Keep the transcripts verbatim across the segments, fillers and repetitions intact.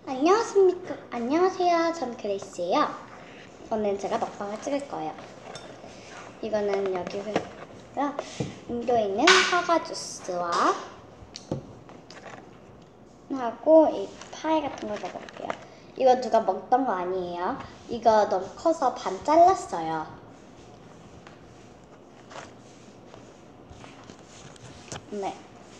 안녕하십니까? 안녕하세요. 전 그레이스예요. 오늘 제가 먹방을 찍을 거예요. 이거는 여기가 인도에 있는 사과 주스와 하고 이 파이 같은 걸 먹어볼게요. 이거 누가 먹던 거 아니에요. 이거 너무 커서 반 잘랐어요. 네.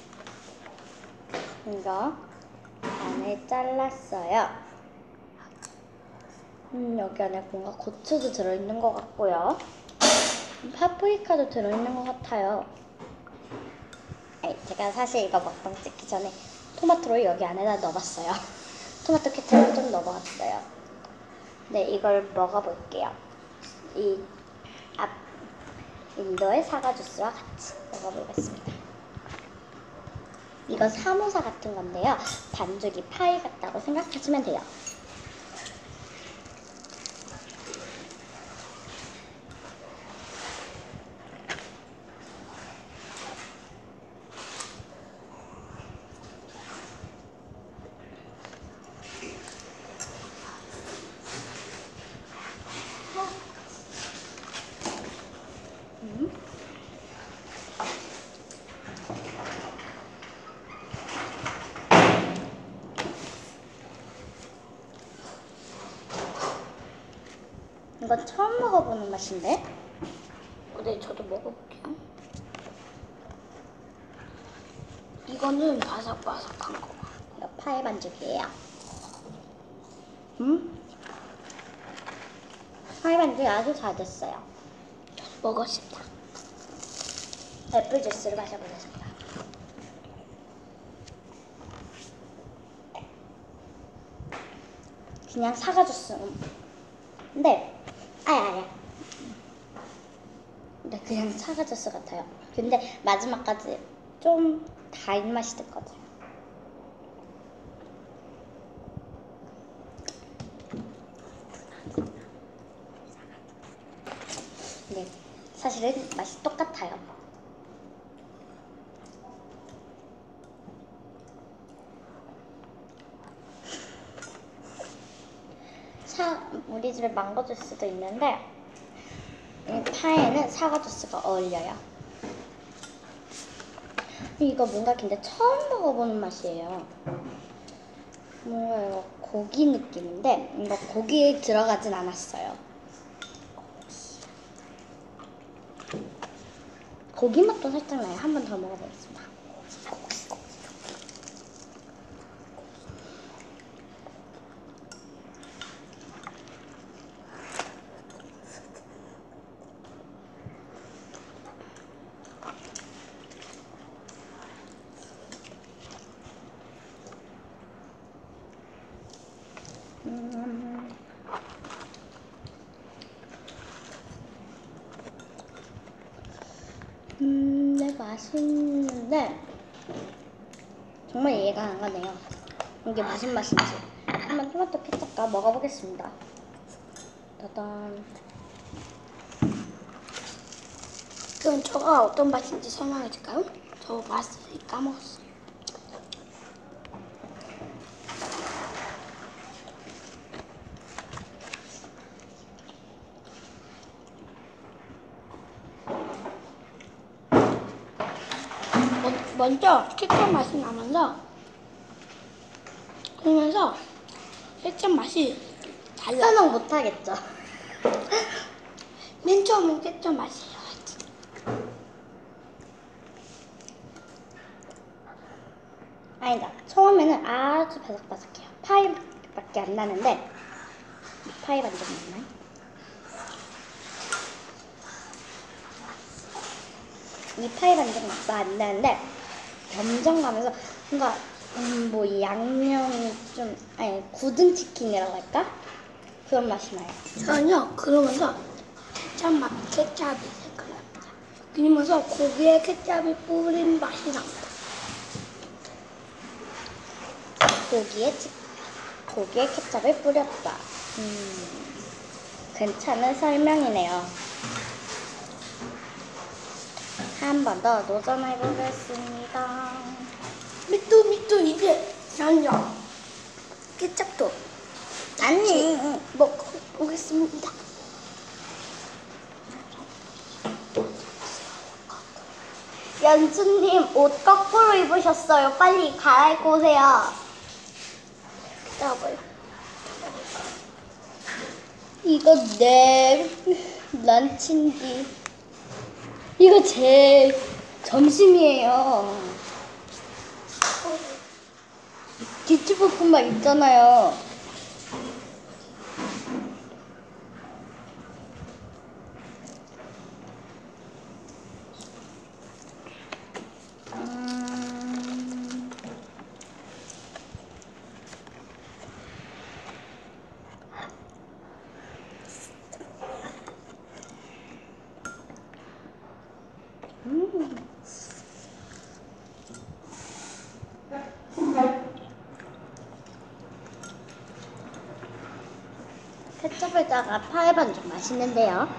이거 반을 잘랐어요. 음, 여기 안에 뭔가 고추도 들어있는 것 같고요. 파프리카도 들어있는 것 같아요. 아니, 제가 사실 이거 먹방 찍기 전에 토마토를 여기 안에다 넣어봤어요. 토마토 케첩을 좀 넣어봤어요. 네, 이걸 먹어볼게요. 이 앞, 인도의 사과 주스와 같이 먹어보겠습니다. 이거 사모사 같은 건데요. 반죽이 파이 같다고 생각하시면 돼요. 음. 이건 처음 먹어보는 맛인데? 네, 저도 먹어볼게요. 이거는 바삭바삭한 거. 이거 파이 반죽이에요. 음? 파이 반죽이 아주 잘 됐어요. 먹었습니다. 애플 주스를 마셔보겠습니다. 그냥 사과 주스. 근데 아야 아야. 근데 그냥 사과 주스 같아요. 근데 마지막까지 좀 단 맛이 들 것 같아요. 네, 사실은 맛이 똑같아요. 사, 우리 집에 망고 주스도 있는데 이 파에는 사과 주스가 어울려요. 이거 뭔가 근데 처음 먹어보는 맛이에요. 뭔가 이거 고기 느낌인데 이거 고기에 들어가진 않았어요. 고기 맛도 살짝 나요. 한 번 더 먹어보겠습니다. 음. 음, 네, 맛있는데 정말 이해가 안 가네요. 이게 무슨 맛인지. 한번 토마토 케첩과 먹어보겠습니다. 따단. 그럼 저가 어떤 맛인지 설명해 줄까요? 저 맛을 까먹었어요. 먼저 케첩 맛이 나면서 그러면서 케첩 맛이 달라. 설명 못하겠죠? 맨 처음엔 케첩 맛이에요. 아니다. 처음에는 아주 바삭바삭해요. 파이밖에 안 나는데 파이 반죽 맞나요? 이 파이 반죽 맛도 안 나는데 점점 가면서 뭔가 음, 뭐 양념이 좀 아니 굳은 치킨이라고 할까? 그런 맛이 나요. 저는요 그러면서 케첩 맛, 케첩이 새콤합니다. 그러면서 고기에 케첩이 뿌린 맛이 납니다. 고기에 치, 고기에 케첩을 뿌렸다. 음, 괜찮은 설명이네요. 한 번 더 도전해 보겠습니다. 미뚜 미뚜 이제 잠시만 케첩도 아니, 먹어보겠습니다. 연수님 옷 거꾸로 입으셨어요. 빨리 갈아입고 오세요. 나와봐요. 이거 내 런치인지. 이거 제 점심이에요. 김치볶음밥 있잖아요. 음... 음. 케첩에다가 파이 반죽 맛있는데요.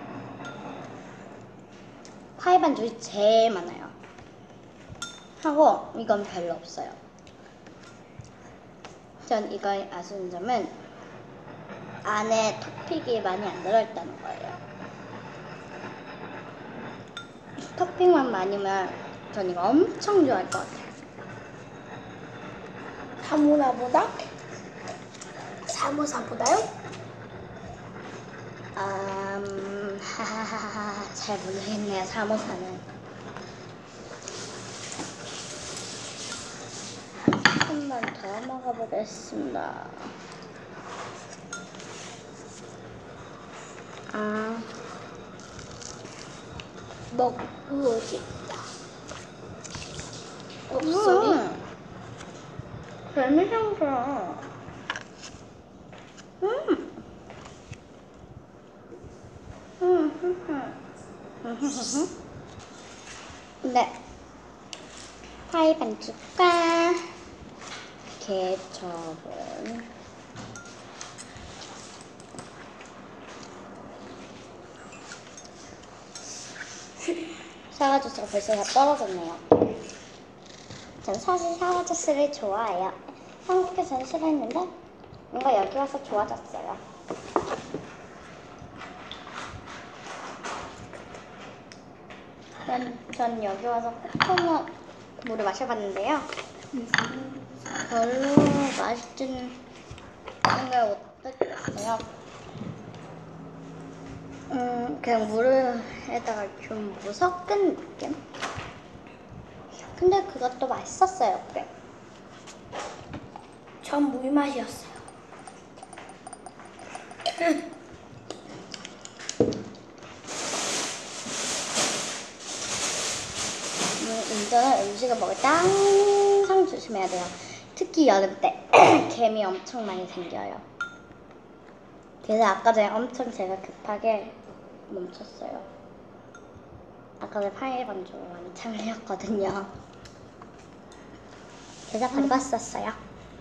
파이 반죽이 제일 많아요. 하고 이건 별로 없어요. 전 이거의 아쉬운 점은 안에 토핑이 많이 안 들어있다는 거예요. 토핑만 많으면 전 이거 엄청 좋아할 것 같아요. 사모나보다? 사모사보다요? 음, 하하하하, 잘 모르겠네요, 사모사는. 한 번 더 먹어보겠습니다. 아, 먹고 싶다. 없어요? 음, 재미있어. 음. 네, 파이 반죽과 케첩은 사과 주스가 벌써 다 떨어졌네요. 전 사실 사과 주스를 좋아해요. 한국에서는 싫어했는데 뭔가 여기 와서 좋아졌어요. 전, 전 여기 와서 코코넛 물을 마셔봤는데요. 별로 맛있지는 걸 못했어요. 음, 그냥 물에다가 좀 무섞은 느낌? 근데 그것도 맛있었어요, 꽤. 전 물맛이었어요. 음, 운전은 음식을 먹을 때 항상 조심해야 돼요. 특히 여름 때 개미 엄청 많이 생겨요. 그래서 아까 전에 엄청 제가 급하게 멈췄어요. 아까 전에 파이 반죽을 많이 참으렸거든요. 그래서 버리고 왔었어요.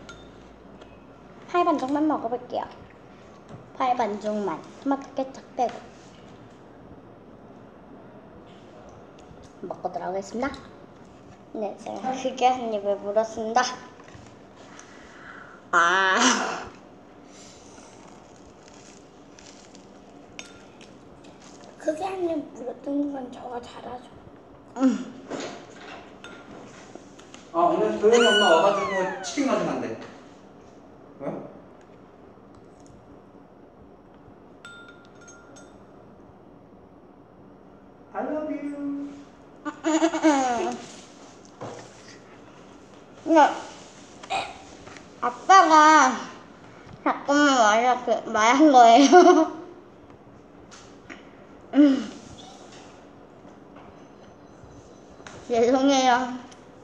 파이 반죽만 먹어볼게요. 파이 반죽만 토마토 케첩 빼고 먹고 들어가겠습니다. 네, 제가 크게 한 입을 물었습니다. 아, 그게 아니라 물어뜯는 건 저가 잘하죠. 음, 아 오늘 도영이 엄마 와가지고 치킨 가져간대. 왜? I love you. 네. 아빠가 자꾸만 말하, 그, 말한 거예요. 음. 죄송해요.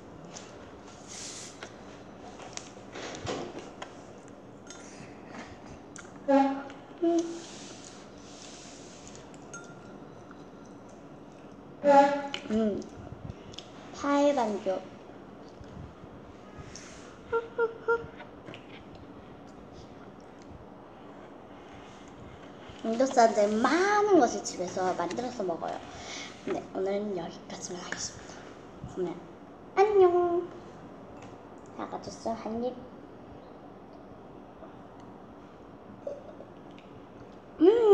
음. 음. 파이 반죽. 인도 사람들 많은 것을 집에서 만들어서 먹어요. 네, 오늘은 여기까지만 하겠습니다. 그러면 안녕. 사과 주스 한 입. 음,